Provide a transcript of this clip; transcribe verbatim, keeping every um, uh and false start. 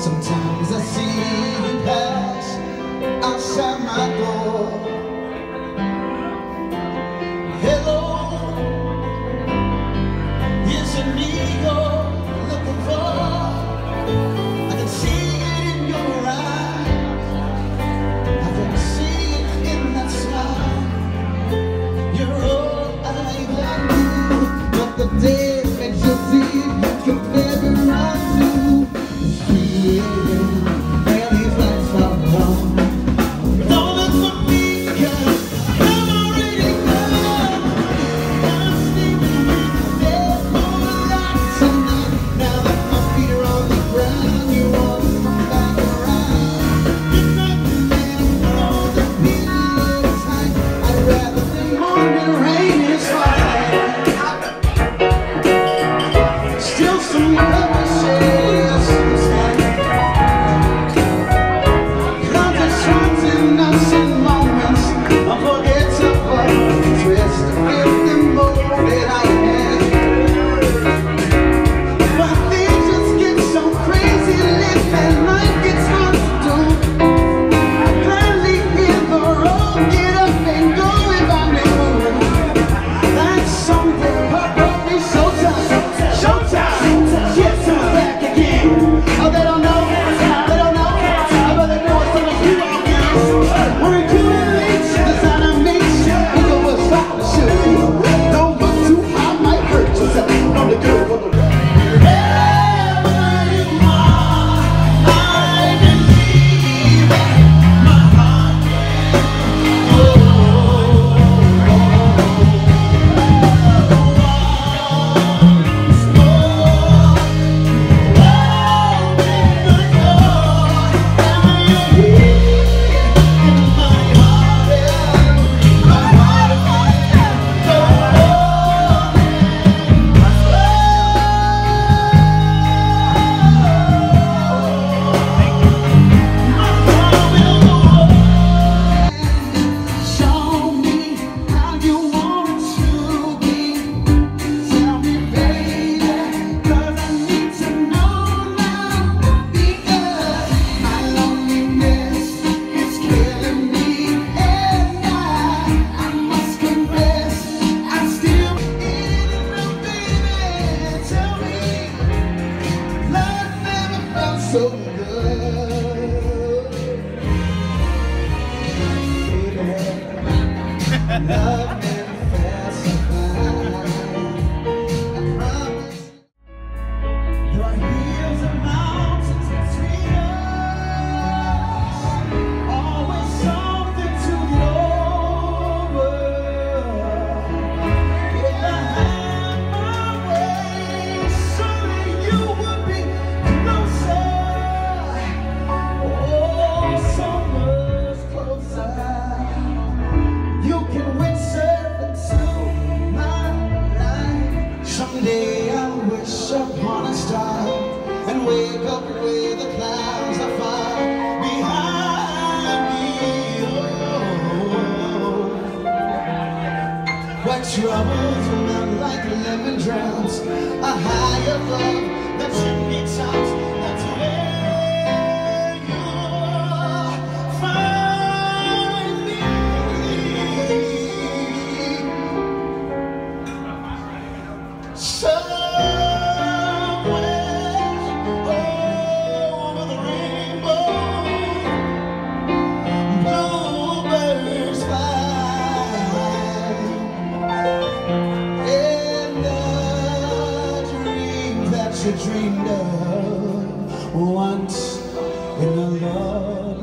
Sometimes I see you pass outside my door. Hello, is it me you're looking for? I can see it in your eyes, I can see it in that smile. You're all I ever knew, but the day makes you see you can never run to. Where these lights are gone. Don't look for me, 'cause I'm already gone. I'm sleeping in the dead moonlight tonight. Now that my feet are on the ground, you want to come back around. You're nothing anymore, the pillow tight. I'd rather the morning rain is fine. Still some cover shades. So good, love never pacifies. I promise. There are hills and mountains between us, always something to get over. If I had my way, surely you would be closer. Someday I'll wish upon a star and wake up where the clouds are far behind me. Oh, where troubles melt like lemon drops, a higher love that chimney tops. That's where you'll find me. Somewhere over the rainbow, bluebirds fly, and the dreams that you dreamed of once in a love.